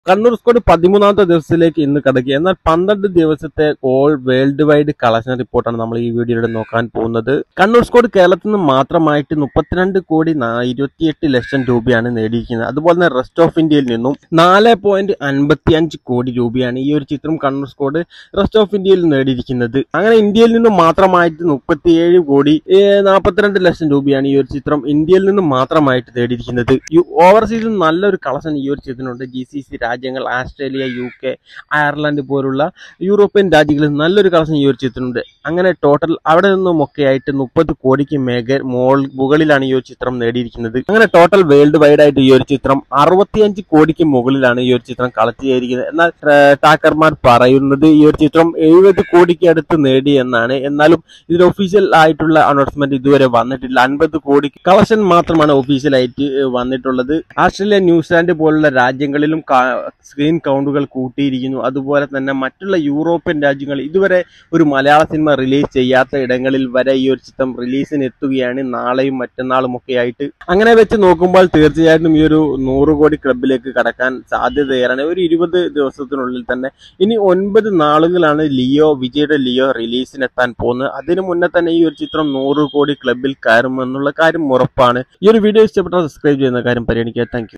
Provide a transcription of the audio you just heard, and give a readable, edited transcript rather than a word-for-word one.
Kannur squad 13ാമത്തെ ദിവസത്തിലേക്ക് ഇന്ന് കടക്കുക. എന്നാൽ 12 ദിവസത്തെ ഓൾ വേൾഡ് വൈഡ് കളക്ഷൻ റിപ്പോർട്ടാണ് നമ്മൾ ഈ വീഡിയോയിലൂടെ നോക്കാൻ പോകുന്നത്. കണ്ണൂർ സ്ക്വാഡ് കേരളത്തിൽ നിന്ന് മാത്രമായിട്ട് 32,28,00,000 രൂപയാണ് നേടിയിരിക്കുന്നത്. അതുപോലെ തന്നെ റെസ്റ്റ് ഓഫ് ഇന്ത്യയിൽ നിന്നും 4.55 കോടി രൂപയാണ് ഈ ഒരു ചിത്രം കണ്ണൂർ സ്ക്വാഡ് റെസ്റ്റ് ഓഫ് ഇന്ത്യയിൽ നേടിയിരിക്കുന്നത്. അങ്ങനെ ഇന്ത്യയിൽ നിന്ന് മാത്രമായിട്ട് 37,42,00,000 രൂപയാണ് ഈ ഒരു ചിത്രം ഇന്ത്യയിൽ നിന്ന് മാത്രമായിട്ട് നേടിയിരിക്കുന്നത്. ഓവർസീസിൽ നല്ലൊരു കളക്ഷൻ ഈ ഒരു ചിത്രത്തിനുണ്ട്. GCC രാജ്യങ്ങൾ, ആസ്ട്രേലിയ, UK, അയർലൻഡ് പോലുള്ള യൂറോപ്യൻ രാജ്യങ്ങളിൽ നല്ലൊരു കളക്ഷൻ ഈ ഒരു ചിത്രമുണ്ട്. അങ്ങനെ ടോട്ടൽ അവിടെ നിന്നുമൊക്കെ ആയിട്ട് 30 കോടിക്ക് മുകളിലാണ് ഈ ഒരു ചിത്രം നേടിയിരിക്കുന്നത്. അങ്ങനെ ടോട്ടൽ വേൾഡ് വൈഡ് ആയിട്ട് ഈ ഒരു ചിത്രം 65 കോടിക്ക് മുകളിലാണ് ഈ ഒരു ചിത്രം കളക്ട് ചെയ്തിരിക്കുന്നത്. എന്നാൽ ടാക്കർമാർ പറയുന്നത് ഈ ഒരു ചിത്രം 70 കോടിക്ക് അടുത്ത് നേടി എന്നാണ്. എന്നാലും ഇതിൽ ഒഫീഷ്യൽ ആയിട്ടുള്ള അനൗൺസ്മെന്റ് ഇതുവരെ വന്നിട്ടില്ല. 50 കോടിക്ക് കളക്ഷൻ മാത്രമാണ് ഒഫീഷ്യൽ ആയിട്ട് വന്നിട്ടുള്ളത്. ആസ്ട്രേലിയ, ന്യൂസിലാൻഡ് പോലുള്ള രാജ്യങ്ങളിലും സ്ക്രീൻ കൗണ്ടുകൾ കൂട്ടിയിരിക്കുന്നു. അതുപോലെ തന്നെ മറ്റുള്ള യൂറോപ്യൻ രാജ്യങ്ങൾ ഇതുവരെ ഒരു മലയാള സിനിമ റിലീസ് ചെയ്യാത്ത ഇടങ്ങളിൽ വരെ ഈ ഒരു ചിത്രം റിലീസിന് എത്തുകയാണ് നാളെയും മറ്റന്നാളും ഒക്കെ ആയിട്ട്. അങ്ങനെ വെച്ച് നോക്കുമ്പോൾ തീർച്ചയായിട്ടും ഈ ഒരു 100 കോടി ക്ലബിലേക്ക് കടക്കാൻ സാധ്യതയേറാണ്. ഒരു 20 ദിവസത്തിനുള്ളിൽ തന്നെ. ഇനി 9 നാളുകളാണ് വിജയുടെ ലിയോ റിലീസിനെത്താൻ പോകുന്നത്. അതിനു മുന്നേ തന്നെ ഈ ഒരു ചിത്രം 100 കോടി ക്ലബിൽ കയറുമെന്നുള്ള കാര്യം ഉറപ്പാണ്. ഈ ഒരു വീഡിയോ ഇഷ്ടപ്പെട്ടാൽ സബ്സ്ക്രൈബ് ചെയ്യുന്ന കാര്യം പരിഗണിക്കുക. Thank U.